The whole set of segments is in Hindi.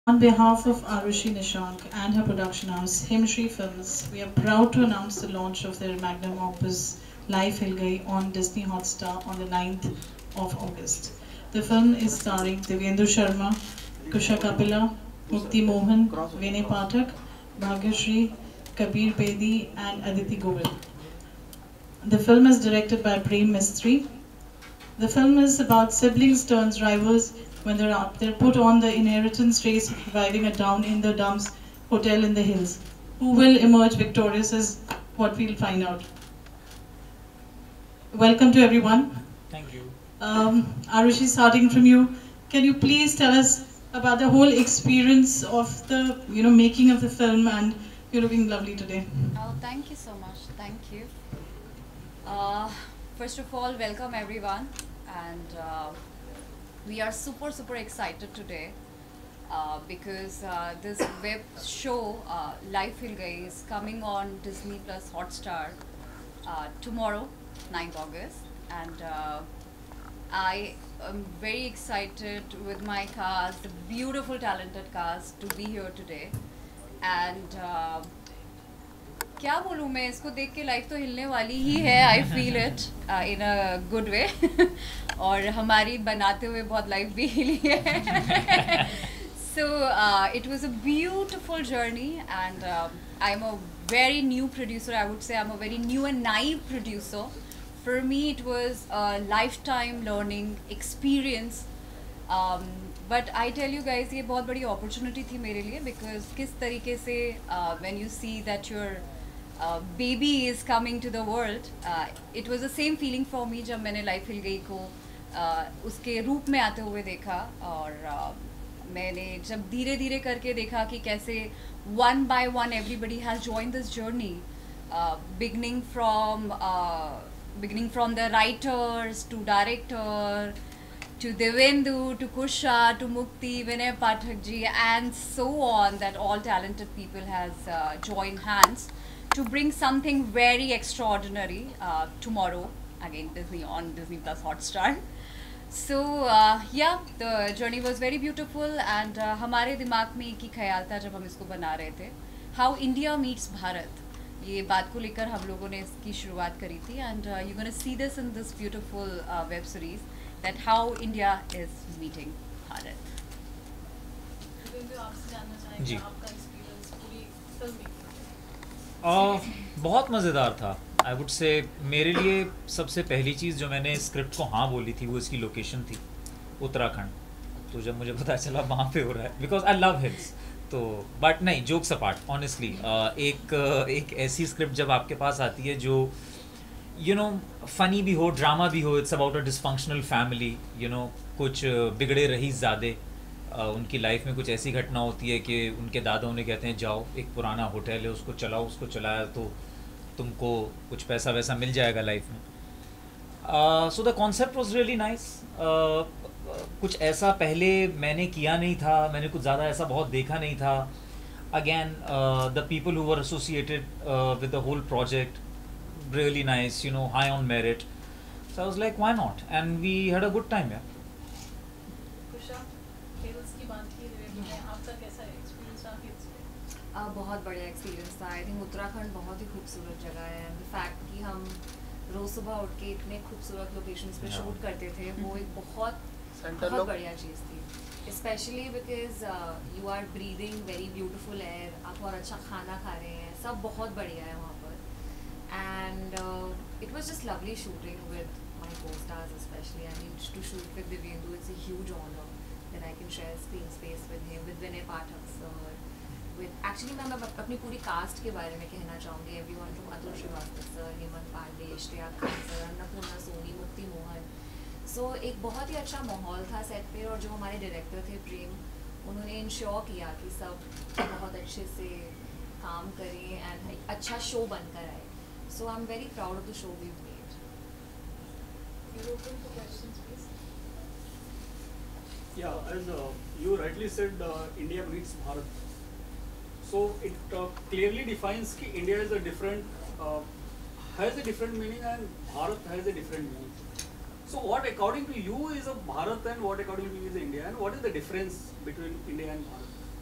On behalf of Arushi Nishank and her production house, Himshri Films, we are proud to announce the launch of their magnum opus, Life Hil Gayi, on Disney Hotstar on the 9th of August. The film is starring Devendra Sharma, Kusha Kapila, Mukti Mohan, Vinay Pathak, Bhagyashree, Kabir Bedi, and Aditi Govind. The film is directed by Prem Mistry. The film is about siblings turned rivals when they're put on the inheritance race of surviving a down in the dumps hotel in the hills. Who will emerge victorious is what we'll find out. Welcome to everyone. Thank you. Arushi, starting from you, can you please tell us about the whole experience of the making of the film, and you're looking lovely today. Oh, thank you so much. Thank you. Uh, First of all, welcome everyone, and we are super excited today because this web show Life Hil Gayi is coming on Disney Plus Hotstar tomorrow, 9th August, and I am very excited with my cast, the beautiful talented cast, to be here today, and. क्या बोलूँ मैं इसको देख के लाइफ तो हिलने वाली ही है I feel it in a good way और हमारी बनाते हुए बहुत लाइफ भी हिली है so it was a beautiful journey and I am a very new producer. I would say I'm a very new and naive producer. For me it was a lifetime learning experience. But I tell you guys ये बहुत बड़ी opportunity थी मेरे लिए because किस तरीके से when you see that your baby is coming to the world, it was the same feeling for me जब मैंने लाइफ हिल गई को उसके रूप में आते हुए देखा और मैंने जब धीरे धीरे करके देखा कि कैसे one by one everybody has joined this journey, beginning from the writers to director to Devendu to Kusha to Mukti, Vinay Pathak ji, and so on, that all talented people has joined hands to bring something very extraordinary tomorrow, again Disney Plus Hotstar. So yeah, the journey was very beautiful and हमारे दिमाग में एक ही ख्याल था जब हम इसको बना रहे थे, how India meets भारत, ये बात को लेकर हम लोगों ने इसकी शुरुआत करी थी and you're gonna see this in this beautiful web series, that how India is meeting Bharat. आपसे जानना चाहेंगे जी। आपका एक्सपीरियंस पूरी फिल्म में। बहुत मज़ेदार था। आई वुड से मेरे लिए सबसे पहली चीज़ जो मैंने स्क्रिप्ट को हाँ बोली थी वो इसकी लोकेशन थी, उत्तराखंड। तो जब मुझे पता चला वहाँ पे हो रहा है, बिकॉज आई लव हिल्स, तो बट नहीं, जोक्स अपार्ट, ऑनेस्टली एक ऐसी स्क्रिप्ट जब आपके पास आती है जो फनी भी हो, ड्रामा भी हो, it's about a dysfunctional family, कुछ बिगड़े रही ज़्यादा, उनकी लाइफ में कुछ ऐसी घटना होती है कि उनके दादा उन्हें कहते हैं जाओ एक पुराना होटल है उसको चलाओ, उसको चलाया तो तुमको कुछ पैसा वैसा मिल जाएगा लाइफ में। So the concept was really nice. कुछ ऐसा पहले मैंने किया नहीं था, मैंने कुछ ज़्यादा ऐसा बहुत देखा नहीं था। Again the people who were associated with the whole project really nice, high on merit, so I was like why not, and we had a good time. यार बहुत बढ़िया एक्सपीरियंस था। आई थिंक उत्तराखंड बहुत ही खूबसूरत जगह है एंड द फैक्ट कि हम रोज़ सुबह उठ के इतने खूबसूरत लोकेशंस पे शूट करते थे, वो एक बहुत बढ़िया चीज़ थी, especially because you are breathing very beautiful air, आप बहुत अच्छा खाना खा रहे हैं, सब बहुत बढ़िया है वहाँ पर। And it was just lovely shooting with my co stars, especially I mean to shoot with Divyendu, it's a huge honour that I can share screen space with him, with Vinay Pathak sir, actually मैं अपनी पूरी कास्ट के बारे में कहना चाहूँगी, everyone from Atul Srivastava sir, Hemant Pandey, Shreya Khan sir, Annapurna Soni, Mukti Mohan. सो एक बहुत ही अच्छा माहौल था सेट पे, और जो हमारे डायरेक्टर थे प्रेम, उन्होंने इंश्योर किया कि सब बहुत अच्छे से काम करें एंड अच्छा शो बनकर आए। So I am very proud of the show we made. Yeah, as you rightly said, India meets Bharat. So it clearly defines that India is a has a different meaning and Bharat has a different meaning. So what according to you is a Bharat and what according to you is India, and what is the difference between India and Bharat?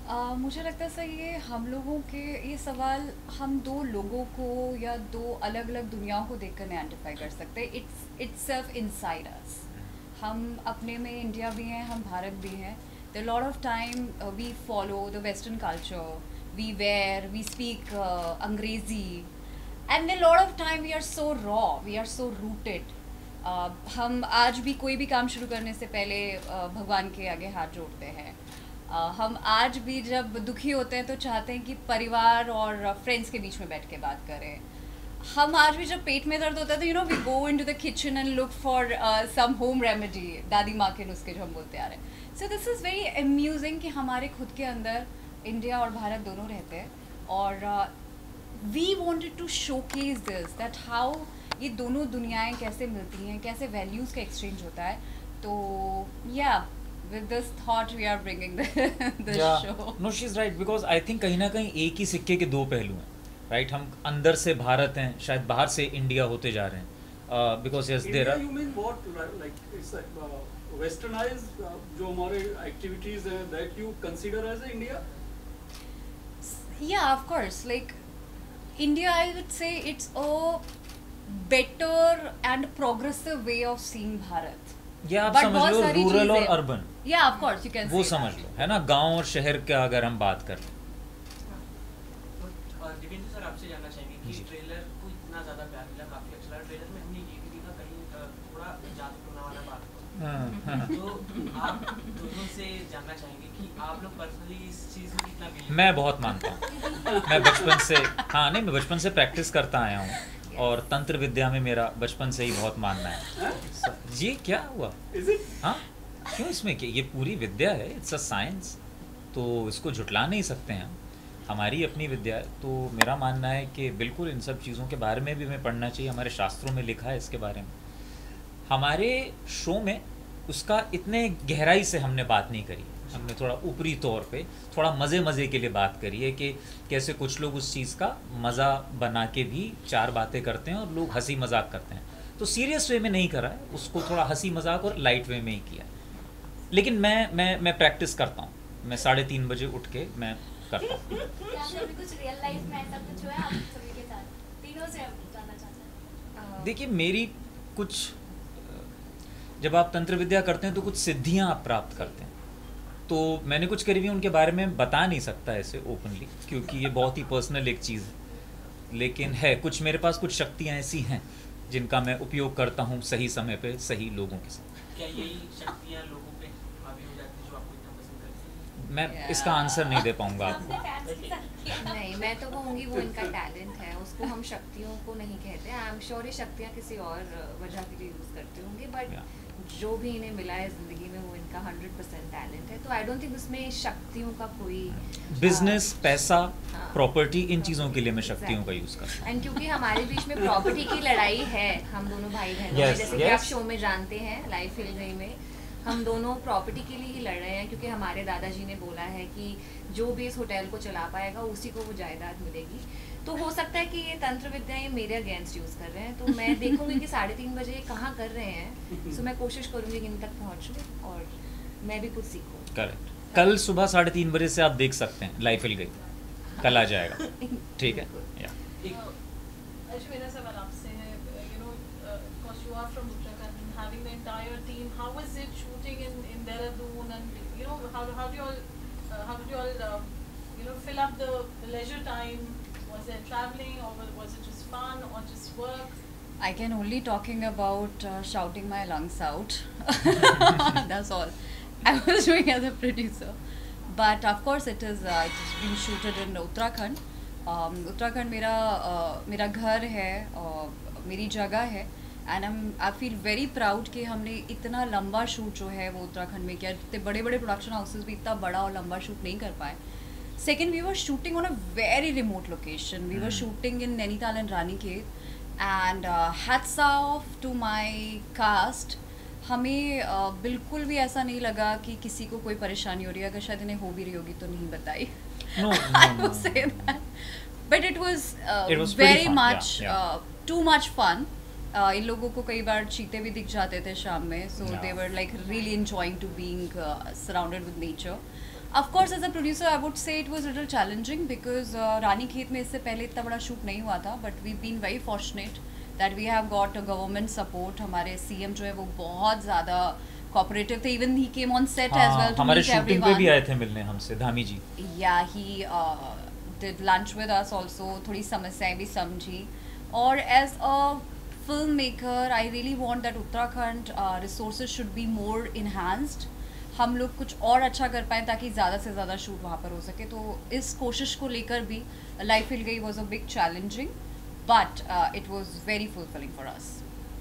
मुझे लगता है सर ये हम लोगों के ये सवाल हम दो लोगों को या दो अलग अलग दुनियाओं को देखकर नहीं आइडेंटिफाई कर सकते. It's self inside us. हम अपने में इंडिया भी हैं, हम भारत भी हैं. There lot of time we follow the western culture, we wear, we speak Angrezi, and there lot of time we are so raw, we are so rooted. हम आज भी कोई भी काम शुरू करने से पहले भगवान के आगे हाथ जोड़ते हैं. हम आज भी जब दुखी होते हैं तो चाहते हैं कि परिवार और फ्रेंड्स के बीच में बैठ के बात करें. हम आज भी जब पेट में दर्द होता है तो we go into the kitchen and look for some home remedy, दादी माँ के नुस्खे जो हम बोलते आ रहे हैं. So this is very amusing कि हमारे खुद के अंदर इंडिया और भारत दोनों रहते हैं. और we wanted to showcase this that how ये दोनों दुनियाएं कैसे मिलती हैं, कैसे वैल्यूज़ का एक्सचेंज होता है. तो या with this thought we are bringing the show. No, she's right, because I think कहीं ना कहीं एक ही सिक्के के दो पहलू हैं, right? हम अंदर से भारत हैं, शायद बाहर से इंडिया होते जा रहे हैं. Because yes, there are. You mean what? Like it's westernized जो हमारे activities हैं that you consider as India? Yeah, of course. Like India, I would say it's a better and progressive way of seeing Bharat. या आप But समझ बहुत लो सारी रूरल और चीज़ें- urban, Yeah, of course you can वो say समझ that. लो, है ना. गांव और शहर का अगर हम बात करें. दिव्येंद्र सर, आपसे जानना चाहेंगे कि जी. ट्रेलर को इतना ज़्यादा प्यार मिला, काफ़ी अच्छा लगा. ट्रेलर में हमने ये भी देखा कहीं थोड़ा जादू टोना वाला बात हो. तो आप दोनों से जानना चाहेंगे कि आप लोग पर्सनली इस चीज़ में कितना बिलीव. मैं बहुत मानता हूँ. मैं बचपन से, हाँ नहीं, मैं बचपन से प्रैक्टिस करता आया हूँ और तंत्र विद्या में मेरा बचपन से ही बहुत मानना है. जी क्या हुआ? Is it? हाँ क्यों, इसमें क्या, ये पूरी विद्या है, इट्स अ साइंस, तो इसको झुटला नहीं सकते हैं. हमारी अपनी विद्या है. तो मेरा मानना है कि बिल्कुल इन सब चीज़ों के बारे में भी हमें पढ़ना चाहिए. हमारे शास्त्रों में लिखा है इसके बारे में. हमारे शो में उसका इतने गहराई से हमने बात नहीं करी. हमने थोड़ा ऊपरी तौर पे थोड़ा मज़े के लिए बात करी है कि कैसे कुछ लोग उस चीज़ का मज़ा बना के भी चार बातें करते हैं और लोग हंसी मजाक करते हैं. तो सीरियस वे में नहीं करा है उसको, थोड़ा हंसी मजाक और लाइट वे में ही किया है. लेकिन मैं प्रैक्टिस करता हूँ. मैं 3:30 बजे उठ के मैं करता हूँ. क्या कभी कुछ रियल लाइफ में ऐसा कुछ हुआ है आप सभी के साथ? तीनों से हम जानना चाहते हैं. देखिए मेरी कुछ, जब आप तंत्र विद्या करते हैं तो कुछ सिद्धियाँ आप प्राप्त करते हैं. तो मैंने कुछ करी हुई उनके बारे में बता नहीं सकता ऐसे ओपनली, क्योंकि ये बहुत ही पर्सनल एक चीज़ है. लेकिन है कुछ, मेरे पास कुछ शक्तियाँ ऐसी हैं जिनका मैं उपयोग करता हूँ सही समय पे सही लोगों के साथ. क्या यही शक्तियाँ लोगों पे हावी हो जाती है जो आपको इतना पसंद करते हैं? मैं इसका आंसर नहीं दे पाऊँगा आपको. नहीं, मैं तो कहूँगी वो इनका टैलेंट है, उसको हम शक्तियों को नहीं कहते. आई एम श्योर ये शक्तियाँ किसी और वजह के लिए यूज़ करते होंगे, बट जो भी इन्हें मिला है ज़िंदगी में वो इनका 100% टैलेंट है. तो आई डोंट थिंक उसमें शक्तियों का कोई बिजनेस, पैसा, हाँ. प्रॉपर्टी, इन चीज़ों के लिए मैं शक्तियों का यूज़ करता हूँ. एंड क्योंकि हमारे बीच में प्रॉपर्टी की लड़ाई है, हम दोनों भाई बहनों में, Yes, जैसे कि yes. आप शो में जानते हैं लाइफ हिल गई में हम दोनों प्रॉपर्टी के लिए ही लड़ रहे हैं. क्योंकि हमारे दादाजी ने बोला है कि जो भी इस होटल को चला पाएगा उसी को वो जायदाद मिलेगी. तो हो सकता है कि ये तंत्र विद्या ये मेरे अगेंस्ट यूज़ कर रहे हैं. तो मैं देखूंगी कि 3:30 बजे ये कहाँ कर रहे हैं. सो मैं कोशिश करूंगी कि इन तक पहुँचूँ और मैं भी कुछ सीखूँ. करेक्ट. कल सुबह 3:30 बजे से आप देख सकते हैं लाइफ हिल गई. कल आ जाएगा. ठीक है. या मेरा सवाल आपसे है, because you are from Uttarakhand and having the entire team, how was it shooting in Dehradun, and how did you all fill up the leisure time? Was there traveling, or was it just fun, or just work? I can only talking about shouting my lungs out. That's all I was doing as a producer. But of course it is been shooted in Uttarakhand. Uttarakhand मेरा घर है और मेरी जगह है. And I feel very proud कि हमने इतना लंबा शूट जो है वो उत्तराखंड में किया. इतने बड़े बड़े प्रोडक्शन हाउसेस भी इतना बड़ा और लंबा शूट नहीं कर पाए. Second, we were shooting on a very remote location. We were shooting in Nainital and Ranikhet. And hats off to my cast. हमें बिल्कुल भी ऐसा नहीं लगा कि किसी को कोई परेशानी हो रही है. अगर शायद इन्हें हो भी रही होगी तो नहीं बताई. No. I would say that. But it was pretty very fun, much, yeah. Too much fun. इन लोगों को कई बार चीते भी दिख जाते थे शाम में. So Yeah. they were like really enjoying to being surrounded with nature. Of course, as a producer, I would say it was a little challenging because रानी खेत में इससे पहले इतना बड़ा शूट नहीं हुआ था, but we've been very fortunate that we have got a government support. हमारे CM जो है वो बहुत ज़्यादा cooperative थे. Even he came on set as well to हमारे meet शूटिंग पे भी everyone. आए थे मिलने हमसे, धामी जी. Yeah, he did lunch with us also. थोड़ी समस्याएं भी समझी. और as a filmmaker, I really want that Uttarakhand resources should be more enhanced. हम लोग कुछ और अच्छा कर पाएँ ताकि ज़्यादा से ज़्यादा शूट वहाँ पर हो सके. तो इस कोशिश को लेकर भी लाइफ हिल गई was a big challenging, but it was very fulfilling for us.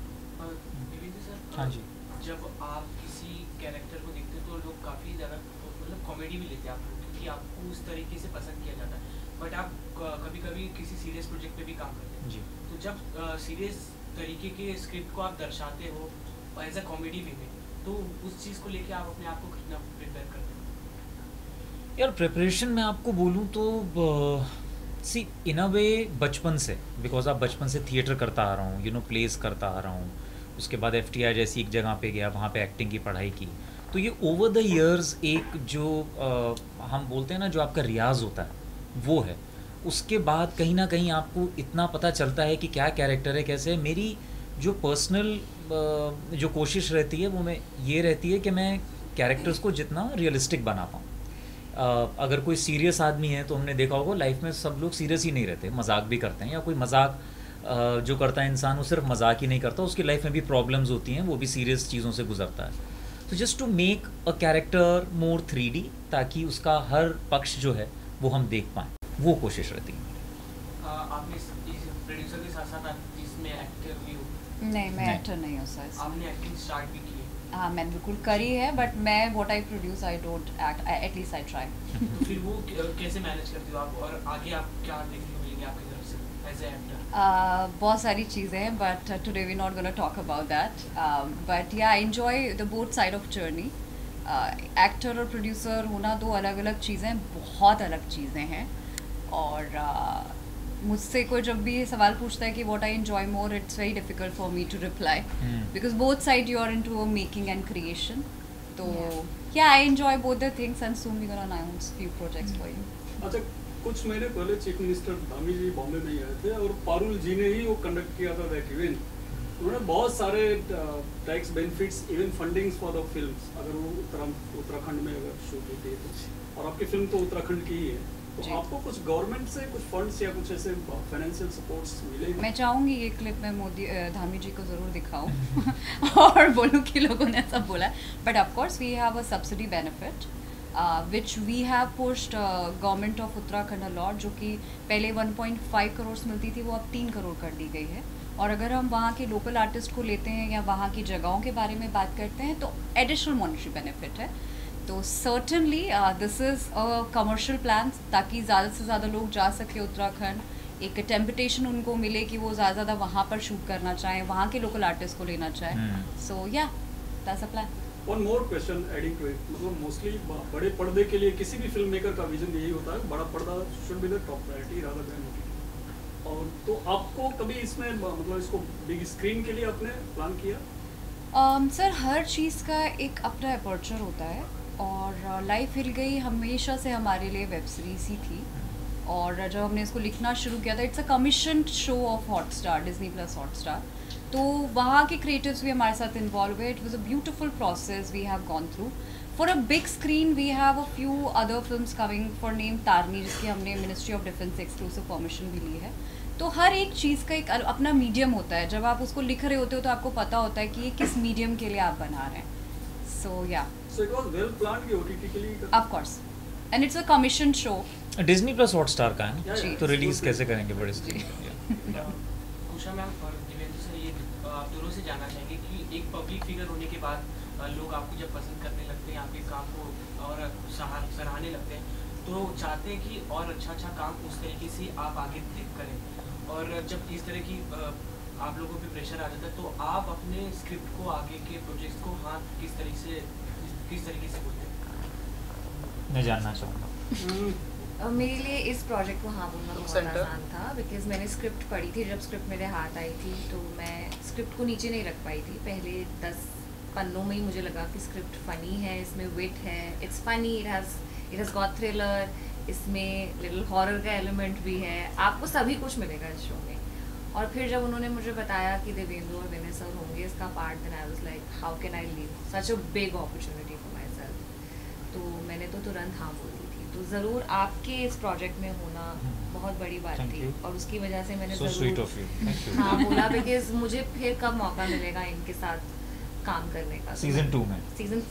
हाँ जी. जब आप किसी कैरेक्टर को देखते हो तो लोग काफ़ी ज़्यादा मतलब कॉमेडी भी लेते हैं आप लोग, क्योंकि आपको उस तरीके से पसंद किया जाता है. बट आप कभी कभी किसी सीरियस प्रोजेक्ट पे भी काम करते हैं जी. तो जब सीरियस तरीके के स्क्रिप्ट को आप दर्शाते हो एज अ कॉमेडी वे में, तो उस चीज़ को लेके आप अपने आप को कितना प्रिपेयर करते हो? यार प्रिपरेशन मैं आपको बोलूँ तो सी इन अ वे बचपन से, बिकॉज आप बचपन से थिएटर करता आ रहा हूँ, यू नो प्लेस करता आ रहा हूँ. उसके बाद FTI जैसी एक जगह पे गया, वहाँ पे एक्टिंग की पढ़ाई की. तो ये ओवर द ईयर्स एक जो हम बोलते हैं ना जो आपका रियाज होता है वो है. उसके बाद कहीं ना कहीं आपको इतना पता चलता है कि क्या कैरेक्टर है, कैसे है. मेरी जो पर्सनल जो कोशिश रहती है वो ये रहती है कि मैं कैरेक्टर्स को जितना रियलिस्टिक बना पाऊँ. अगर कोई सीरियस आदमी है तो हमने देखा होगा लाइफ में सब लोग सीरियस ही नहीं रहते, मजाक भी करते हैं. या कोई मजाक जो करता है इंसान वो सिर्फ मजाक ही नहीं करता, उसकी लाइफ में भी प्रॉब्लम्स होती हैं, वो भी सीरियस चीज़ों से गुजरता है. तो just to make a character more 3D ताकि उसका हर पक्ष जो है वो हम देख पाएँ, वो कोशिश रहती है. आपने इस प्रोड्यूसर के साथ साथ आप इसमें एक्टर भी हो? नहीं, मैं नहीं. एक्टर नहीं हूँ सर. आपने एक्टिंग स्टार्ट भी की है? हाँ, मैंने बिल्कुल करी है, बट मैं what I produce I don't act, at least I try. तो फिर वो कैसे मैनेज करती हो आप, और आगे आप क्या देखने को मिलेंगे आपकी तरफ से एज ए एक्टर? बहुत सारी चीज़ें हैं, but today we not gonna talk about that. But yeah I enjoy the both side of journey. Actor और प्रोड्यूसर होना दो अलग अलग चीज़ें, बहुत अलग चीज़ें हैं. और मुझसे कोई जब भी ये सवाल पूछता है कि what I enjoy more, it's very difficult for me to reply because both side you are into making and creation. तो yeah I enjoy both the things and soon we gonna announce few projects for you. अच्छा, कुछ महीने पहले चीफ मिनिस्टर धामी जी बॉम्बे में ही आए थे और पारुल जी ने ही वो कंडक्ट किया था दैट इवेंट. उन्होंने बहुत सारे tax benefits, even fundings for the films, अगर वो उत्तराखंड में अगर शूट होती है तो. और आपकी फिल्म तो उत्तराखंड की ही है, तो आपको कुछ गवर्नमेंट से कुछ फंड्स या कुछ ऐसे फाइनेंशियल सपोर्ट्स मिले? मैं चाहूँगी ये क्लिप में मोदी धामी जी को ज़रूर दिखाऊं और बोलूँ कि लोगों ने सब बोला. But of course we have a subsidy benefit which we have pushed government of Uttarakhand a lot, जो कि पहले 1.5 करोड़ मिलती थी वो अब 3 करोड़ कर दी गई है. और अगर हम वहाँ के लोकल आर्टिस्ट को लेते हैं या वहाँ की जगहों के बारे में बात करते हैं तो एडिशनल मॉनेटरी बेनिफिट है. तो certainly this is a commercial plan ताकि ज़्यादा से ज़्यादा लोग जा सके उत्तराखंड. एक टेम्पटेशन उनको मिले कि वो ज़्यादा ज़्यादा वहाँ पर शूट करना चाहें, वहाँ के लोकल आर्टिस्ट को लेना चाहें. So yeah that's a plan. One more question adding to it, मतलब मोस्टली बड़े पर्दे के लिए किसी भी फिल्म मेकर का विजन यही होता है, बड़ा पर्दा should be the top priority rather than OTT. और तो आपको कभी इसमें मतलब इसको बिग स्क्रीन के लिए आपने प्लान किया? सर हर चीज़ का एक अपना अपर्चर होता है. और लाइफ हिल गई हमेशा से हमारे लिए वेब सीरीज ही थी. और जब हमने इसको लिखना शुरू किया था, it's a commission show of Hotstar, Disney plus Hotstar. तो वहाँ के क्रिएटिव्स भी हमारे साथ इन्वॉल्व हुए. It was a beautiful process we have gone through. For a big screen we have a few other films coming, for name Tarini, जिसकी हमने मिनिस्ट्री ऑफ डिफेंस से एक्सक्लूसिव परमिशन भी ली है. तो हर एक चीज़ का एक अपना मीडियम होता है. जब आप उसको लिख रहे होते हो तो आपको पता होता है कि ये किस मीडियम के लिए आप बना रहे हैं. सो या So it was well planned कि OTT के लिए of course, and it's a commission show. Disney plus Hotstar का है जी. तो रिलीज कैसे करेंगे बड़े स्क्रीन पे? कुशा मैम और दिव्येंदु सर, ये आप दोनों से जानना चाहेंगे कि एक पब्लिक फिगर होने के बाद लोग आपको जब पसंद करने लगते हैं, आपके काम को और सराहने लगते हैं, तो चाहते हैं कि और अच्छा काम उस तरीके से आप आगे करें. और जब इस तरह की आप लोगों पे प्रेशर आ जाता है तो आप अपने स्क्रिप्ट को, आगे के प्रोजेक्ट्स को किस तरीके से बोलते हैं? मैं जानना चाहूँगा. मेरे लिए इस प्रोजेक्ट को हाँ बोलना बहुत आसान था, बिकॉज मैंने स्क्रिप्ट पढ़ी थी. जब स्क्रिप्ट मेरे हाथ आई थी तो मैं स्क्रिप्ट को नीचे नहीं रख पाई थी. पहले 10 पन्नों में ही मुझे लगा कि स्क्रिप्ट फ़नी है, इसमें विट है, it's funny, it has it has got thriller, इसमें लिटिल हॉरर का एलिमेंट भी है, आपको सभी कुछ मिलेगा इस शो में। और फिर जब उन्होंने मुझे बताया कि देवेंद्र और विनय सर होंगे इसका part, then I was like how can I leave such a big opportunity for myself. तो मैंने तो तुरंत हाँ बोल दी थी। तो ज़रूर आपके इस प्रोजेक्ट में होना बहुत बड़ी बात Thank थी you. और उसकी वजह से मैंने So sweet of you. Thank you. हाँ बोला, बिकॉज मुझे फिर कब मौका मिलेगा इनके साथ काम करने का। Season 2 में. सीजन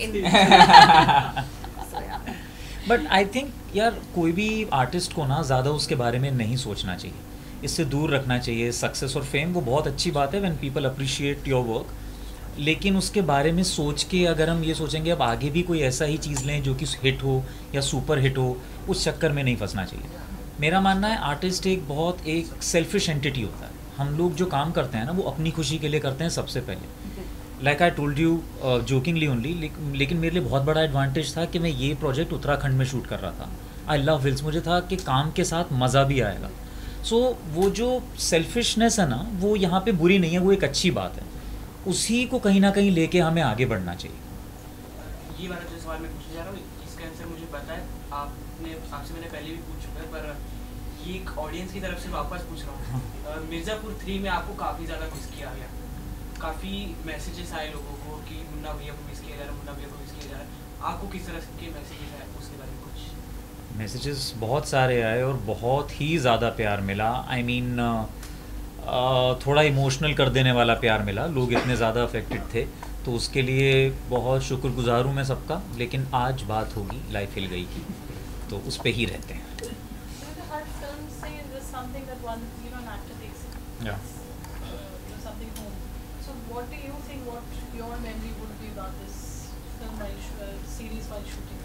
बट आई थिंक यार कोई भी आर्टिस्ट को ना ज़्यादा उसके बारे में नहीं सोचना चाहिए, इससे दूर रखना चाहिए। सक्सेस और फेम वो बहुत अच्छी बात है when people appreciate your work, लेकिन उसके बारे में सोच के अगर हम ये सोचेंगे अब आगे भी कोई ऐसा ही चीज़ लें जो कि हिट हो या सुपर हिट हो, उस चक्कर में नहीं फंसना चाहिए। मेरा मानना है आर्टिस्ट एक सेल्फिश एंटिटी होता है। हम लोग जो काम करते हैं ना वो अपनी खुशी के लिए करते हैं सबसे पहले। Like I told you jokingly only, लेकिन मेरे लिए बहुत बड़ा एडवांटेज था कि मैं ये प्रोजेक्ट उत्तराखंड में शूट कर रहा था। आई लव हिल्स, मुझे था कि काम के साथ मज़ा भी आएगा। सो वो जो सेल्फिशनेस है ना वो यहाँ पे बुरी नहीं है, वो एक अच्छी बात है। उसी को कहीं ना कहीं लेके हमें आगे बढ़ना चाहिए। ये वाला जो सवाल मैं पूछने जा रहा हूँ इसका आंसर मुझे पता है, आपसे मैंने पहले भी पूछ चुका है, पर ये एक ऑडियंस की तरफ से वापस पूछ रहा हूँ। मिर्ज़ापुर 3 में आपको काफ़ी ज़्यादा मिस किया गया, काफ़ी मैसेजेस आए लोगों को कि मुन्ना भैया को मिस किया जा रहा है, मुन्ना भैया को मिस किया जा रहा है। आपको किस तरह के मैसेजेस आए उसके बारे में कुछ? मैसेजेस बहुत सारे आए और बहुत ही ज़्यादा प्यार मिला। आई मीन थोड़ा इमोशनल कर देने वाला प्यार मिला, लोग इतने ज़्यादा अफेक्टेड थे, तो उसके लिए बहुत शुक्रगुजार हूँ मैं सबका। लेकिन आज बात होगी लाइफ हिल गई की, तो उस पे ही रहते हैं। हर फिल्म से there's something that one an actor takes Yeah. something home. So what do you think? What your memory would be about this film series while shooting?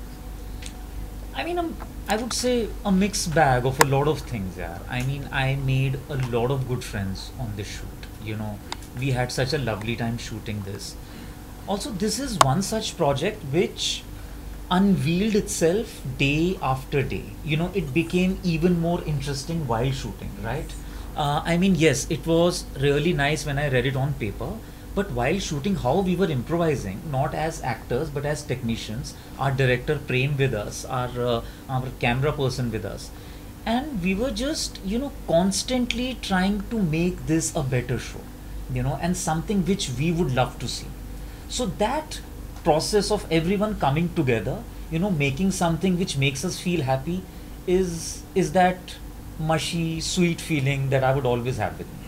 I mean, I would say a mixed bag of a lot of things, yeah. I mean, I made a lot of good friends on this shoot. You know, we had such a lovely time shooting this. Also, this is one such project which unveiled itself day after day. You know, it became even more interesting while shooting, right? I mean, yes, it was really nice when I read it on paper. But while shooting, how we were improvising, not as actors but as technicians, our director Prem with us, our camera person with us, and we were just constantly trying to make this a better show, and something which we would love to see. So that process of everyone coming together, making something which makes us feel happy, is that mushy, sweet feeling that I would always have with me.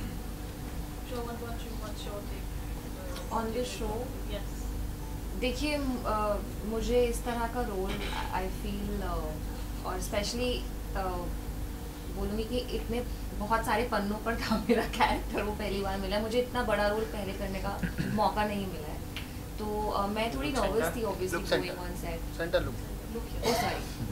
On this show Yes. देखिए, मुझे इस तरह का रोल आई फील, और स्पेशली बोलूँगी कि इतने बहुत सारे पन्नों पर था मेरा कैरेक्टर, वो पहली बार मिला मुझे। इतना बड़ा रोल पहले करने का मौका नहीं मिला है, तो मैं थोड़ी नर्वस थी obviously going on set. Oh sorry,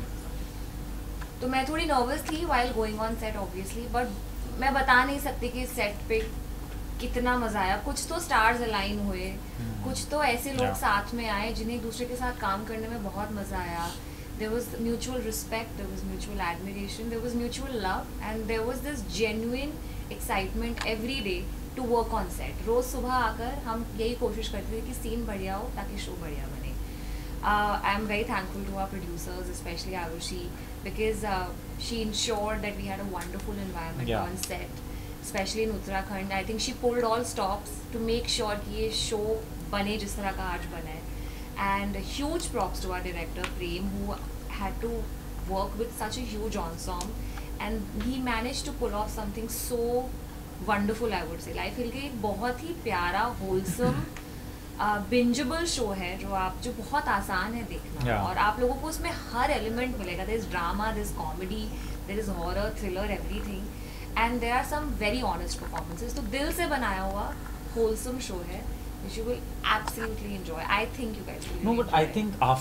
तो मैं थोड़ी नर्वस थी while going on set obviously, but मैं बता नहीं सकती कि सेट पे कितना मज़ा आया। कुछ तो स्टार्स अलाइन हुए, कुछ तो ऐसे लोग साथ में आए जिन्हें एक दूसरे के साथ काम करने में बहुत मज़ा आया। There was mutual respect, there was mutual admiration, there was mutual love, and there was this genuine excitement every day to work on set. रोज़ सुबह आकर हम यही कोशिश करते थे कि सीन बढ़िया हो ताकि शो बढ़िया बने। I am very thankful to our producers, specially Arushi, because she ensured that we had a wonderful environment on set, especially in Uttarakhand. I think she pulled all stops to make sure कि ये show बने जिस तरह का आज बना है. And huge props to our director Prem, who had to work with such a huge ensemble, and he managed to pull off something so wonderful, I would say. Life हिल गई एक बहुत ही प्यारा, wholesome, bingeable show है जो बहुत आसान है देखना, Yeah. और आप लोगों को उसमें हर element मिलेगा. There is drama, there is comedy, there is horror, thriller, everything. And there are some very honest performances. तो दिल से बनाया हुआ wholesome show है which you will absolutely enjoy. I think you guys will. No, but I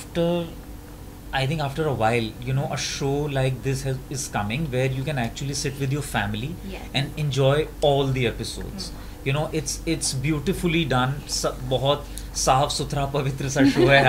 think after a while, a show like this is coming where you can actually sit with your family Yes. and enjoy all the episodes. It's beautifully done. बहुत साफ सुथरा पवित्र सा शो है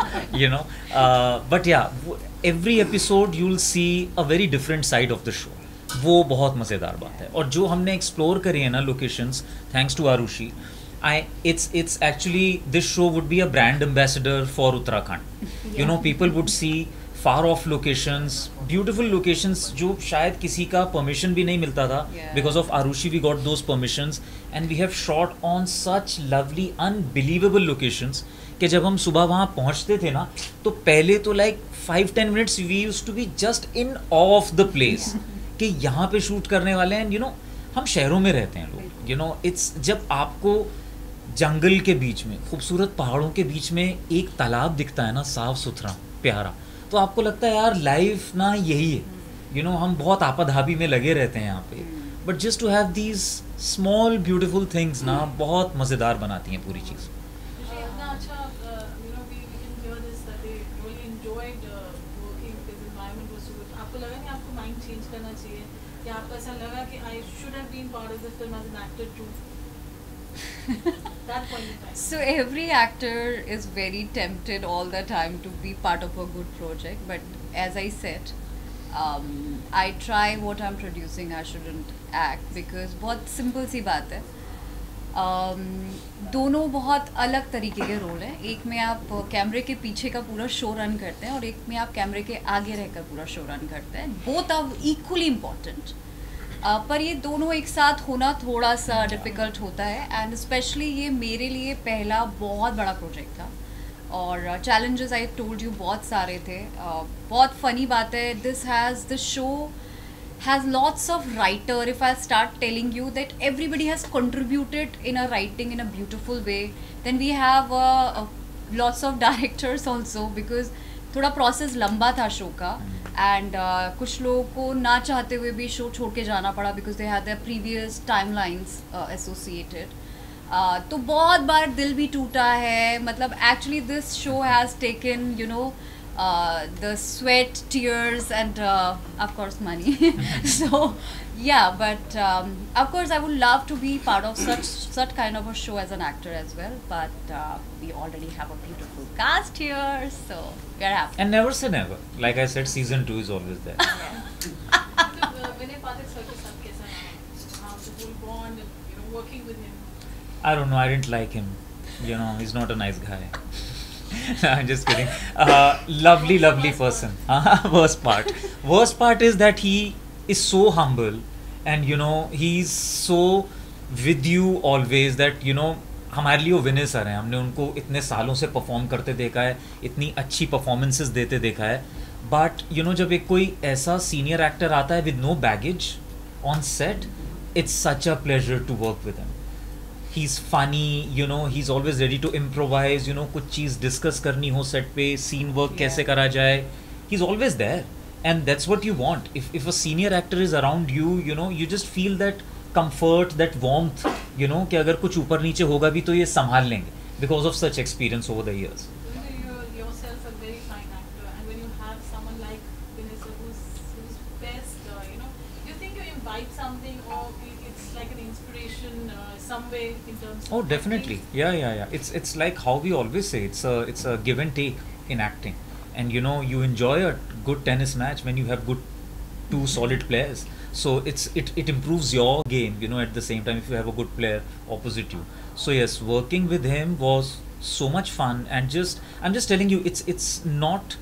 हमारा, but yeah, every episode you'll see a very different side of the show. वो बहुत मज़ेदार बात है। और जो हमने एक्सप्लोर करी है ना locations, thanks to Arushi, it's actually this show would be a brand ambassador for Uttarakhand. People would see far of locations, beautiful locations जो शायद किसी का परमिशन भी नहीं मिलता था. Because of Arushi we got those permissions and we have shot on such lovely unbelievable locations कि जब हम सुबह वहाँ पहुँचते थे ना तो पहले तो like 5-10 minutes we used to be just in of the place कि यहाँ पे शूट करने वाले हैं. हम शहरों में रहते हैं लोग, इट्स जब आपको जंगल के बीच में, खूबसूरत पहाड़ों के बीच में एक तालाब दिखता है ना, साफ सुथरा प्यारा, तो आपको लगता है यार लाइफ ना यही है. हम बहुत आपाधापी में लगे रहते हैं यहाँ पे, but just to have these small beautiful things ना बहुत मज़ेदार बनाती हैं पूरी चीज़. इतना अच्छा we can hear this that they really enjoyed working because the environment was so good. आपको लगा नहीं आपको माइंड चेंज करना चाहिए, या आपको ऐसा लगा कि I should have been part of the film as an actor too? That point in time. So every actor is very tempted all the time to be part of a good project, but as I said, I try what I'm producing. I shouldn't act because बहुत simple सी बात है. दोनों बहुत अलग तरीके के रोल हैं. एक में आप कैमरे के पीछे का पूरा शो रन करते हैं और एक में आप कैमरे के आगे रहकर पूरा शो रन करते हैं. बोथ आर इक्वली इम्पॉर्टेंट, पर ये दोनों एक साथ होना थोड़ा सा डिफ़िकल्ट होता है. एंड स्पेशली ये मेरे लिए पहला बहुत बड़ा प्रोजेक्ट था और चैलेंजेस आई टोल्ड यू बहुत सारे थे. बहुत फ़नी बात है, the show has lots of writer. If I start telling you that everybody has contributed in a writing in a beautiful way, then we have lots of directors also because थोड़ा process लंबा था शो का and कुछ लोगों को ना चाहते हुए भी शो छोड़ के जाना पड़ा because they had their previous timelines associated. तो बहुत बार दिल भी टूटा है. मतलब actually this show has taken the sweat, tears and of course money. So yeah, but of course I would love to be part of such kind of a show as an actor as well, but we already have a beautiful cast here, so we're happy. And never say never. Like I said, season 2 is always there. Vinay Pathak sir के साथ कैसा रहा? How the whole bond and working with him? I don't know, I didn't like him. He's not a nice guy. I'm just kidding. Lovely person. Worst part is that he is so humble and he's so with you always that हमारे लिए वो विनय सर हैं. हमने उनको इतने सालों से परफॉर्म करते देखा है, इतनी अच्छी परफॉर्मेंसेस देते देखा है. बट जब एक कोई ऐसा सीनियर एक्टर आता है with no baggage on set, it's such a pleasure to work with him. He's funny, he's always ready to improvise, कुछ चीज़ डिस्कस करनी हो सेट पे, सीन वर्क कैसे करा जाए, he's always there and that's what you want. If a senior actor is around you, you just feel that comfort, that warmth, कि अगर कुछ ऊपर नीचे होगा भी तो ये संभाल लेंगे because of such experience over the years. You yourself a very fine actor, and when you have someone like Vinay sir who's best, you think you invite something or it's like an inspiration some way in terms of Oh, definitely. Yeah. It's like how we always say, it's a give and take in acting. And you enjoy a good tennis match when you have good two solid players. So it improves your game, at the same time if you have a good player opposite you. So yes, working with him was so much fun, and I'm just telling you, it's not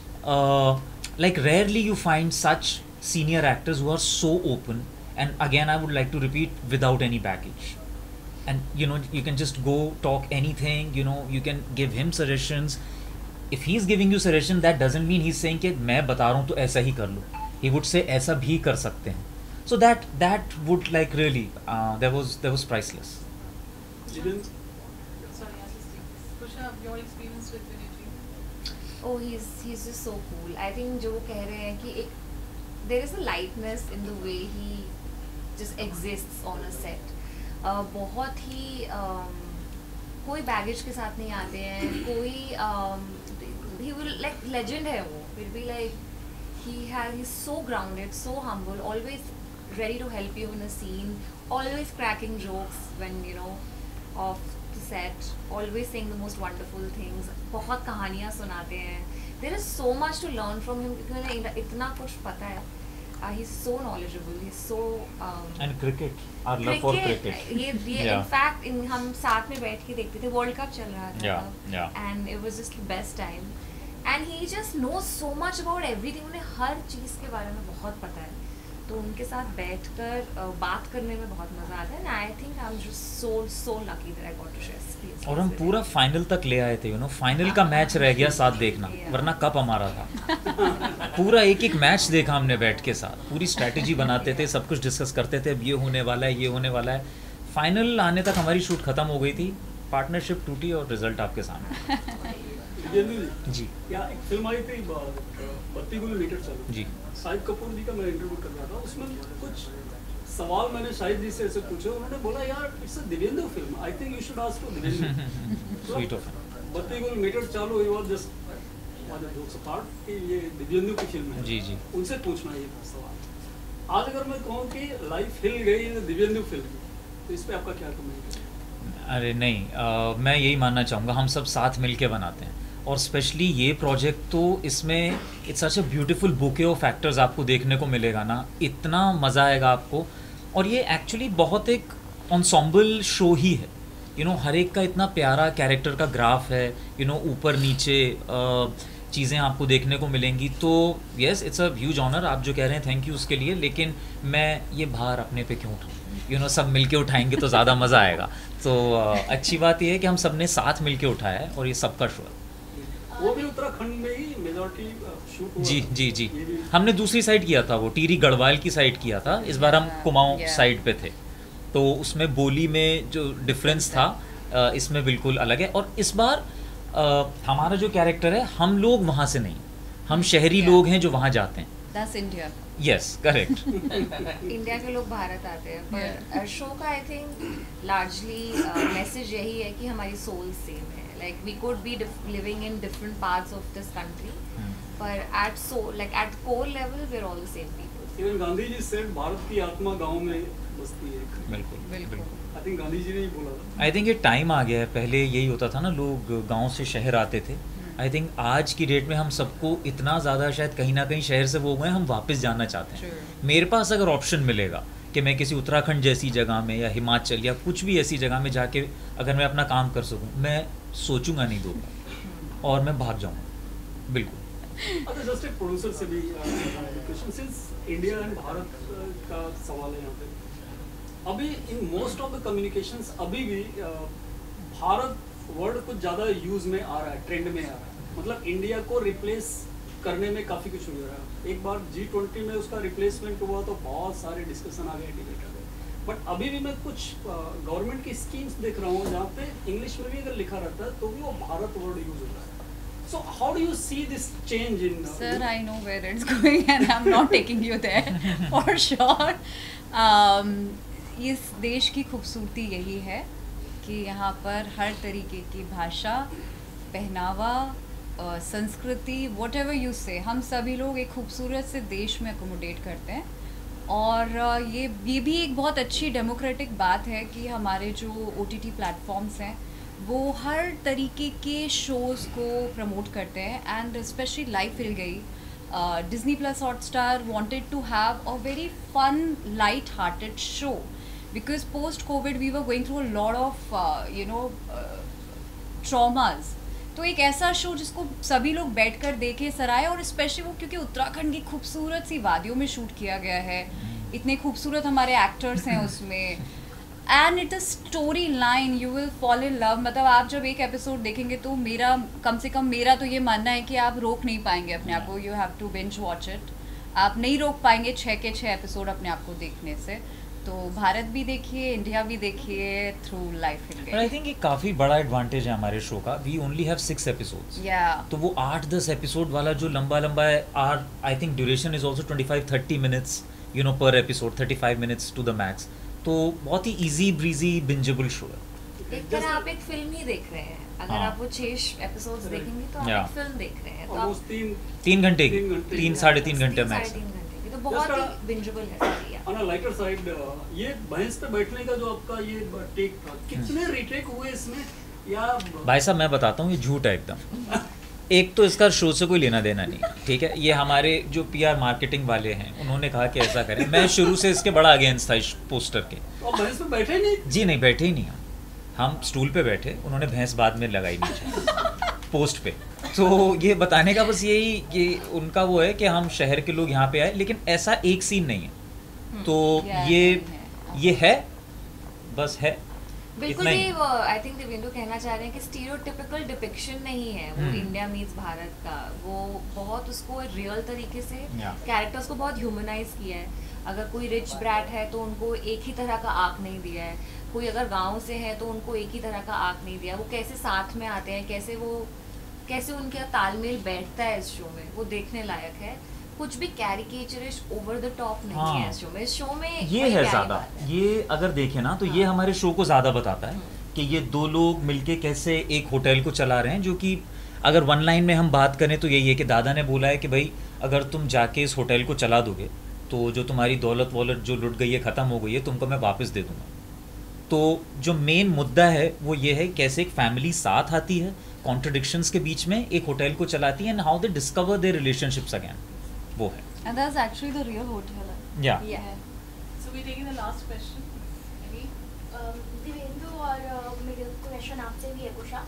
like rarely you find such senior actors who are so open, and again I would like to repeat, without any baggage. And you can just go talk anything, you can give him suggestions. If he's giving you suggestion, that doesn't mean he's saying कि मैं बता रहा हूँ तो ऐसा ही कर लो. He would say ऐसा भी कर सकते हैं. So that would like really that was priceless. Sorry, I'll just take this. Kusha, your experience with Vinay ji? Oh, he's just so cool. I think जो कह रहे हैं कि there is a lightness in the way he just exists on a set. बहुत ही कोई बैगेज के साथ नहीं आते हैं, कोई he will like legend है वो, फिर भी like he's so grounded, so humble, always ready to help you in a scene, always cracking jokes when off the set, always saying the most wonderful things, बहुत कहानियाँ सुनाते हैं. There is so much to learn from him because उन्हें इतना कुछ पता है. He's so knowledgeable. He's so and cricket, our love for cricket. ये in fact हम साथ में बैठ के देखते थे. World Cup चल रहा था. Yeah. And it was just the best time. And he just knows so much about everything, उन्हें हर चीज़ के बारे में बहुत पता है, तो उनके साथ बैठकर बात करने में बहुत मज़ा आता है। And I think I am just so lucky that I got to share space. और हम पूरा फाइनल तक ले आए थे, फाइनल का मैच रह गया साथ देखना, वरना कप हमारा था। पूरा एक एक मैच देखा हमने बैठ के साथ, पूरी स्ट्रैटेजी बनाते थे, सब कुछ डिस्कस करते थे, अब ये होने वाला है, ये होने वाला है। फाइनल आने तक हमारी शूट खत्म हो गई थी, पार्टनरशिप टूटी और रिजल्ट आपके सामने। जी या एक फिल्म आई थी 32 मीटर चलो जी, शाहिद कपूर जी का मैं इंटरव्यू कर रहा था, उसमें कुछ सवाल मैंने शाहिद जी से ऐसे पूछे, उन्होंने बोला यार it's a Divyendu film, I think you should ask to Divyendu. Sweet of 32 metre चालू ही was just was jokes apart कि ये दिव्येंदु की फिल्म है, जी जी। उनसे पूछना ये था सवाल। आज अगर मैं कहूँ कि लाइफ हिल गई दिव्येंदु फिल्म, तो इस पे आपका क्या कमेंट है? अरे नहीं, मैं यही मानना चाहूँगा, हम सब साथ मिल के बनाते हैं, और स्पेशली ये प्रोजेक्ट तो इसमें it's such a beautiful bouquet of factors आपको देखने को मिलेगा ना, इतना मज़ा आएगा आपको। और ये एक्चुअली बहुत एक ensemble शो ही है, हर एक का इतना प्यारा कैरेक्टर का ग्राफ है, ऊपर नीचे चीज़ें आपको देखने को मिलेंगी। तो yes, it's a huge honour, आप जो कह रहे हैं थैंक यू उसके लिए, लेकिन मैं ये भार अपने पे क्यों उठाऊँ, सब मिलके उठाएंगे तो ज़्यादा मज़ा आएगा। तो अच्छी बात ये है कि हम सब ने साथ मिलके उठाया है, और ये सबका शो है। वो भी उत्तराखंड में ही मेजॉरिटी शूट हुआ। जी जी जी, हमने दूसरी साइड किया था, वो टीरी गढ़वाल की साइड किया था, इस बार हम कुमाऊं साइड पे थे, तो उसमें बोली में जो डिफरेंस था इसमें बिल्कुल अलग है। और इस बार हमारा जो कैरेक्टर है, हम लोग वहाँ से नहीं, हम शहरी लोग हैं जो वहाँ जाते हैं। That's India. Yes, correct. India के लोग भारत आते हैं, पर शो का आई थिंक लार्जली मैसेज यही है कि हमारी सोल सेम है। Like we could be living in different parts of this country, पर at core level we are all the same people. Even Gandhi ji said Bharat की आत्मा गांव में बसती है। बिल्कुल बिल्कुल। आई थिंक गांधी जी ने ही बोला था। आई थिंक ये टाइम आ गया है, पहले यही होता था ना, लोग गांव से शहर आते थे। आई थिंक आज की डेट में हम सबको इतना ज़्यादा शायद कहीं ना कहीं शहर से वो हुए हैं, हम वापस जाना चाहते हैं। मेरे पास अगर ऑप्शन मिलेगा कि मैं किसी उत्तराखंड जैसी जगह में या हिमाचल या कुछ भी ऐसी जगह में जाके अगर मैं अपना काम कर सकूं, मैं सोचूंगा नहीं दो बार, और मैं भाग जाऊंगा बिल्कुल। अच्छा, जस्ट एक प्रोड्यूसर से भी question, since India and Bharat का सवाल है यहाँ पे, अभी in most of the communications अभी भी भारत वर्ड कुछ ज़्यादा यूज में आ रहा है, ट्रेंड में आ रहा है, मतलब इंडिया को रिप्लेस करने में काफ़ी कुछ हो रहा है। एक बार G20 में उसका रिप्लेसमेंट हुआ तो बहुत सारे डिस्कशन आ गए, डिबेट आ गए, बट अभी भी मैं कुछ गवर्नमेंट की स्कीम्स देख रहा हूँ जहाँ पे इंग्लिश में भी अगर लिखा रहता है तो भी वो भारत वर्ड यूज होता है। So how do you see this change in? Sir, I know where it's going, and I'm not taking you there for sure. इस देश की खूबसूरती यही है कि यहाँ पर हर तरीके की भाषा, पहनावा, संस्कृति, whatever you say, हम सभी लोग एक खूबसूरत से देश में अकोमोडेट करते हैं। और ये भी एक बहुत अच्छी डेमोक्रेटिक बात है कि हमारे जो OTT प्लेटफॉर्म्स हैं वो हर तरीके के शोज़ को प्रमोट करते हैं। एंड स्पेशली लाइफ हिल गई, Disney Plus Hotstar wanted to have a very fun, light-hearted show because post-COVID we were going through a lot of traumas. तो एक ऐसा शो जिसको सभी लोग बैठकर देखें, सराहे, और स्पेशली वो क्योंकि उत्तराखंड की खूबसूरत सी वादियों में शूट किया गया है, इतने खूबसूरत हमारे एक्टर्स हैं उसमें, and it a story line, you will fall in love. मतलब आप जब एक एपिसोड देखेंगे तो कम से कम मेरा तो ये मानना है कि आप रोक नहीं पाएंगे अपने आप को, you have to binge watch it. आप नहीं रोक पाएंगे 6 के 6 एपिसोड अपने आप को देखने से। तो भारत भी देखिए, इंडिया भी देखिए थ्रू लाइफ हिल गई। आई थिंक ये काफ़ी बड़ा एडवांटेज है हमारे शो का, वी ओनली हैव 6 एपिसोड्स। तो वो 8-10 एपिसोड वाला जो लंबा है, I think duration is also 25-30 minutes per episode, 35 minutes to the max. तो बहुत ही इजी ब्रीजी बिंजेबल शो है। एक तरह आप एक फिल्म ही देख रहे हैं, अगर आप वो 6 एपिसोड्स देखेंगे तो आप एक फिल्म देख रहे हैं। तो आप 3 घंटे की, 3-3.5 घंटे मैक्स, तो बहुत ही बिंजेबल है। ऑन अ लाइटर साइड, ये भैंस पे बैठने का जो आपका ये टेक था, कितने रीटेक हुए इसमें? या भाई साहब मैं बताता हूँ, ये झूठ है एकदम। एक तो इसका शो से कोई लेना देना नहीं, ठीक है। ये हमारे जो PR मार्केटिंग वाले हैं, उन्होंने कहा कि ऐसा करें। मैं शुरू से इसके बड़ा अगेंस्ट था इस पोस्टर के। तो भैंस पे बैठे नहीं? जी नहीं, बैठे ही नहीं हम स्टूल पे बैठे, उन्होंने भैंस बाद में लगाई नीचे पोस्ट पे। तो ये बताने का बस यही कि उनका वो है कि हम शहर के लोग यहाँ पे आए, लेकिन ऐसा एक सीन नहीं है। तो ये है, बस है बिल्कुल इतना ही। भी आई थिंक देवेंदु कहना चाह रहे हैं कि स्टीरियोटिपिकल डिपिक्शन नहीं है वो इंडिया मीन्स भारत का। वो बहुत उसको रियल तरीके से कैरेक्टर्स को बहुत ह्यूमनाइज किया है। अगर कोई रिच ब्रैट है तो उनको एक ही तरह का आर्क नहीं दिया है, कोई अगर गांव से है तो उनको एक ही तरह का आर्क नहीं दिया। वो कैसे साथ में आते हैं, कैसे उनका तालमेल बैठता है इस शो में, वो देखने लायक है। कुछ भी कैरिकेचरिश ओवर द टॉप नहीं है इस शो में। इस शो में ये है ज़्यादा, ये अगर देखें ना तो ये हमारे शो को ज़्यादा बताता है कि ये दो लोग मिलके कैसे एक होटल को चला रहे हैं। जो कि अगर वन लाइन में हम बात करें तो यही है कि दादा ने बोला है कि भाई अगर तुम जाके इस होटल को चला दोगे तो जो तुम्हारी दौलत वौलत जो लुट गई है, ख़त्म हो गई है, तुमको मैं वापस दे दूँगा। तो जो मेन मुद्दा है वो ये है कैसे एक फैमिली साथ आती है, कॉन्ट्रडिक्शंस के बीच में एक होटल को चलाती है, and how they discover their relationships again, वो है। And that's actually the real hotel. Yeah. So we're taking the last question. Any? Divyendu और मेरे क्वेश्चन आपसे भी है कुशा।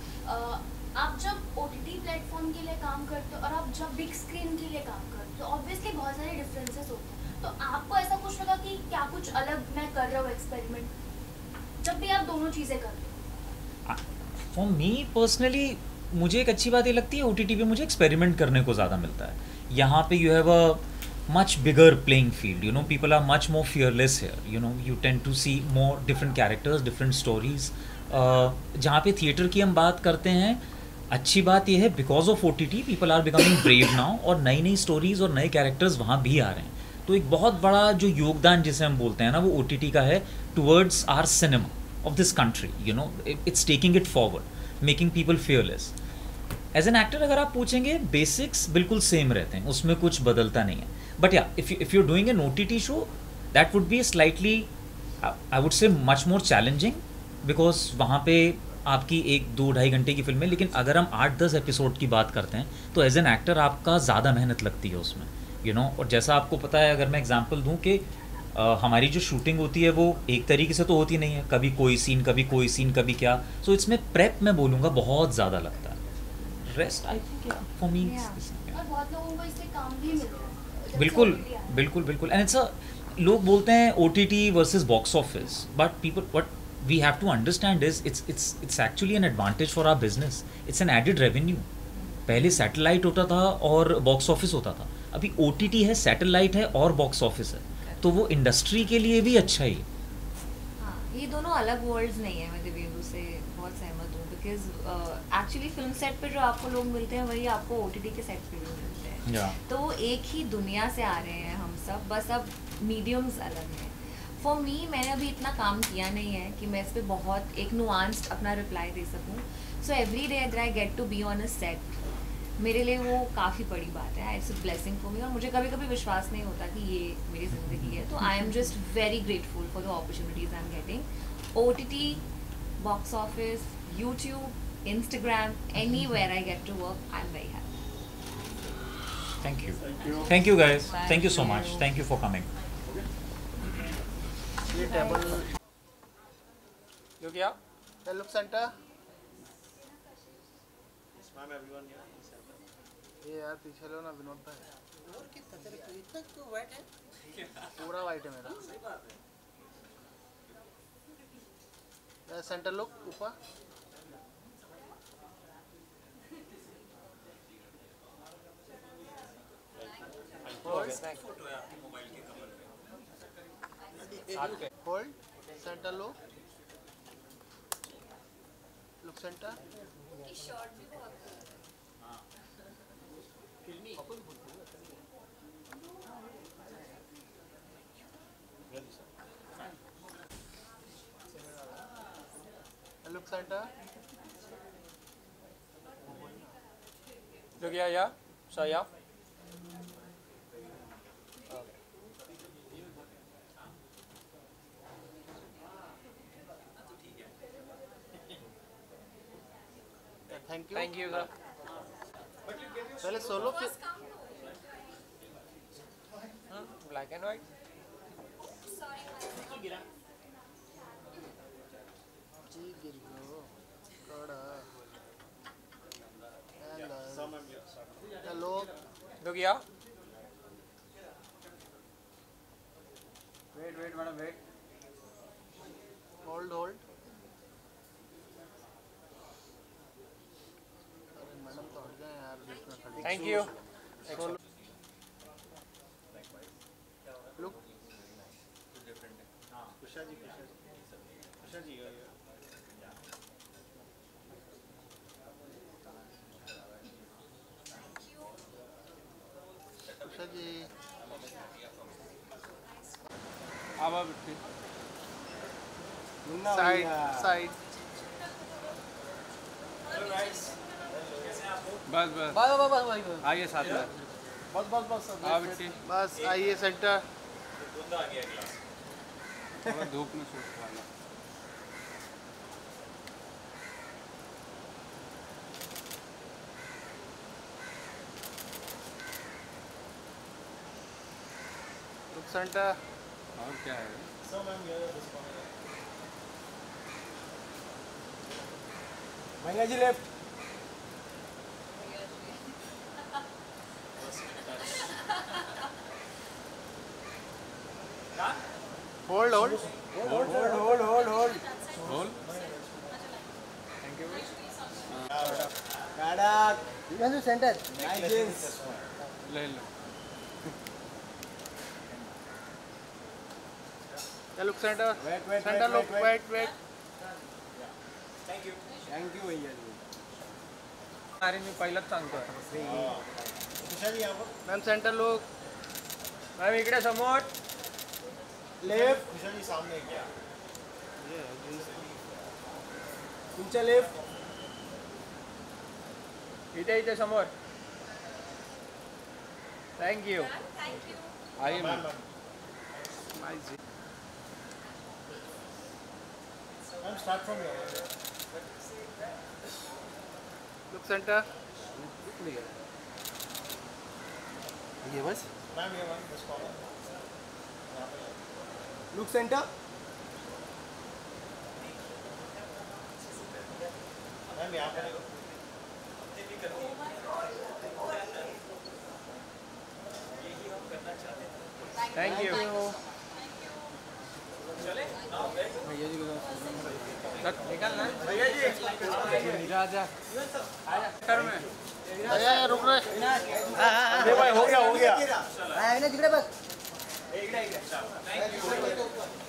आप जब OTT प्लेटफॉर्म के लिए काम करते हो और आप जब बिग स्क्रीन के लिए काम करते हो, ऑब्वियसली बहुत सारे डिफरेंसेस होते हैं। तो आपको ऐसा कुछ लगा कि क्या कुछ अलग मैं कर रहा हूँ एक्सपेरिमेंट, जब भी आप दोनों चीज़ें करते हो? फॉर मी पर्सनली मुझे एक अच्छी बात ये लगती है OTT पे मुझे एक्सपेरिमेंट करने को ज़्यादा मिलता है। यहाँ पे you have a much bigger playing field, you know, people are much more fearless here, you know, you tend to see more different characters, different stories. जहाँ पे थिएटर की हम बात करते हैं, अच्छी बात यह है because of OTT people are becoming brave now, और नई नई स्टोरीज और नए कैरेक्टर्स वहाँ भी आ रहे हैं। तो एक बहुत बड़ा जो योगदान जिसे हम बोलते हैं ना वो OTT का है towards our cinema of this country, you know, it's taking it forward, making people fearless. As an actor अगर आप पूछेंगे बेसिक्स बिल्कुल सेम रहते हैं, उसमें कुछ बदलता नहीं है। But yeah if you doing an OTT show that would be slightly I would say much more challenging, because वहाँ पे आपकी 1-2-2.5 घंटे की फिल्म है, लेकिन अगर हम 8-10 एपिसोड की बात करते हैं तो एज एन एक्टर आपका ज़्यादा मेहनत लगती है उसमें, यू नो। और जैसा आपको पता है, अगर मैं एग्जांपल दूं कि हमारी जो शूटिंग होती है वो एक तरीके से तो होती नहीं है, कभी कोई सीन कभी कोई सीन कभी क्या, सो इसमें प्रेप मैं बोलूँगा बहुत ज़्यादा लगता है। Rest I think for me और बहुत लोगों को इससे काम भी मिलता है। बिल्कुल बिल्कुल बिल्कुल। एंड इट्स अ, लोग बोलते हैं OTT versus box office, but people what we have to understand is it's actually an advantage for our business, it's an added revenue. पहले सैटेलाइट होता था और बॉक्स ऑफिस होता था, अभी OTT है, सैटेलाइट है और बॉक्स ऑफिस है, तो वो इंडस्ट्री के लिए भी अच्छा ही है। हाँ, ये दोनों अलग वर्ल्ड्स नहीं है। मैं दिव्येंदु से बहुत सहमत हूँ, बिकॉज एक्चुअली फिल्म सेट पे जो आपको लोग मिलते हैं वही आपको OTT के सेट पे भी मिलते हैं। तो वो एक ही दुनिया से आ रहे हैं हम सब, बस अब मीडियम्स अलग हैं। फॉर मी, मैंने अभी इतना काम किया नहीं है कि मैं इस पर बहुत एक नुआंस्ड अपना रिप्लाई दे सकूँ। So every day that I get to be on a set, मेरे लिए वो काफ़ी बड़ी बात है। It's a blessing for me, और मुझे कभी कभी विश्वास नहीं होता कि ये मेरी ज़िंदगी है। तो I am just very grateful for the opportunities I am getting. OTT, box office, YouTube, Instagram, anywhere I get to work, I am very happy. Thank you guys, thank you so much, thank you for coming. ये table Look here. Look centre. ये यार पीछे लो ना, विनोद भाई। और कितना तेरे को इतना क्यों वाइट है? पूरा वाइट है मेरा। सेंटर लुक ऊपर। होल्ड सेंटर लो, look centre. Look centre. Look here, yeah. So yeah. Thank you. Thank you, sir. पहले सोलो फिर Black and white. जी गिर गयो कड़ा Look. Look here. Wait, madam, wait. Hold. अरे मैडम तो हट जाए यार बीच में खड़ी। Thank you. Look. उषा जी। अब मुन्ना साइड भैया। साइड। बस आइए साथ में। बस हाँ बिट्टी, बस आइए सेंटर। थोड़ा धूप में सूट वाला। Look centre. और क्या है? भैया जी left. Hold. Hold. Thank you. Centre. ले लो। Look centre. Wait centre look wait. Thank you भैया जी. अरे मी पहिलाच सांगतोय. Ma'am centre look. मॅम इकडे समोर. लेफ्ट. तुमच्या लेफ्ट. इथे समोर. थँक्यू. आइए ma'am. Ma'am start from look centre. ये बस मैम ये वन बस कॉल. Look centre. मैम यहाँ पर थैंक यू. निकलना भैया जी. आजा कर में. भैया रुक रहे. अरे भाई हो गया. तिकडे बघ.